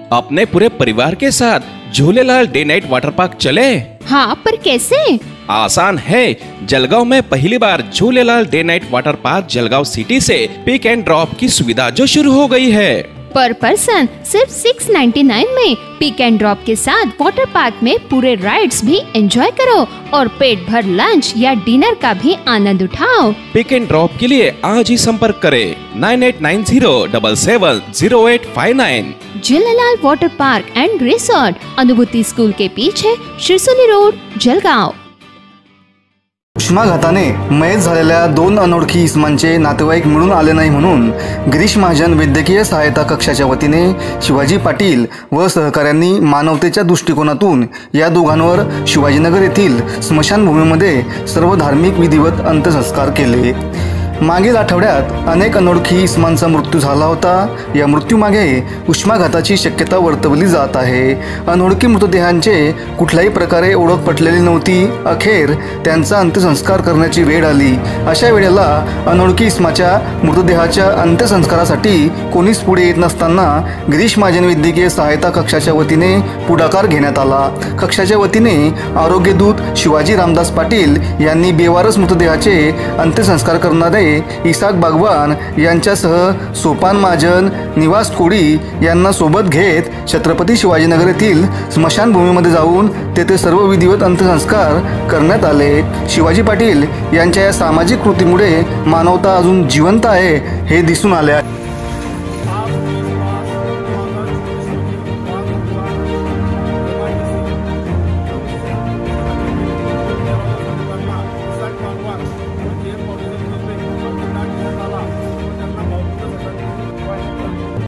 अपने पूरे परिवार के साथ Jhulelal day night water park चले। हाँ, पर कैसे? आसान है। जलगांव में पहली बार Jhulelal day night water park Jalgaon city से पिक एंड ड्रॉप की सुविधा जो शुरू हो गई है। पर पर्सन सिर्फ 699 में पिक एंड ड्रॉप के साथ वाटर पार्क में पूरे राइड्स भी एंजॉय करो और पेट भर लंच या डिनर का भी आनंद उठाओ। पिक एंड ड्रॉप के लिए आज ही संपर्क करें 9890770859। Jhulelal water park and resort, Anubhuti school के पीछे, शिरसोली रोड, जलगांव। उष्माघाताने मयत झालेल्या 2 अनोळखी इसमांचे नातेवाईक मिळून आले नाही म्हणून गिरीश महाजन वैद्यकीय सहायता कक्षाच्या वतीने शिवाजी पाटील व सहकाऱ्यांनी मानवतेच्या दृष्टिकोनातून या दोघांवर शिवाजीनगर येथील स्मशानभूमीमध्ये सर्व धार्मिक विधिवत अंत्यसंस्कार केले। मागील आठवड्यात अनेक अनोळखी इसमांचा मृत्यू झाला होता। या मृत्यूमागे उष्माघाताची शक्यता वर्तवली जात आहे। अनोळखी मृतदेहांचे कुठल्याही प्रकारे ओळख पटलेली नव्हती। अखेर त्यांचा अंत्यसंस्कार करण्याची वेळ आली। अशा वेळेला अनोळखी इसमाच्या मृतदेहाच्या अंत्यसंस्कारासाठी कोणीच पुढे येत नसताना गिरीश महाजन वैद्यकीय सहायता कक्षाच्या वतीने पुढाकार घेण्यात आला। कक्षाच्या वतीने आरोग्यदूत शिवाजी रामदास पाटील यांनी बेवारस मृतदेहाचे अंत्यसंस्कार करणारे इसाक बागवान यांच्यासह सोपान महाजन, निवास कोडी यांना सोबत घेत छत्रपती शिवाजीनगर येथील स्मशानभूमीमध्ये जाऊन तेथे सर्व विधिवत अंत्यसंस्कार करण्यात आले। शिवाजी पाटील यांच्या या सामाजिक कृतीमुळे मानवता अजून जिवंत आहे हे दिसून आले आहे।